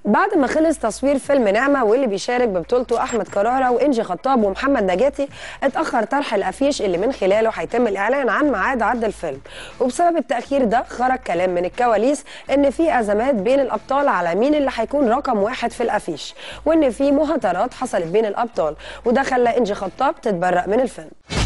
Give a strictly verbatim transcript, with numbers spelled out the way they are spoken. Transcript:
بعد ما خلص تصوير فيلم نعمة واللي بيشارك ببطولته أحمد كرارة وإنجي خطاب ومحمد نجاتي، اتأخر طرح الأفيش اللي من خلاله هيتم الإعلان عن ميعاد عرض الفيلم. وبسبب التأخير ده خرج كلام من الكواليس إن في أزمات بين الأبطال على مين اللي هيكون رقم واحد في الأفيش، وإن في مهاترات حصلت بين الأبطال، وده خلى إنجي خطاب تتبرأ من الفيلم.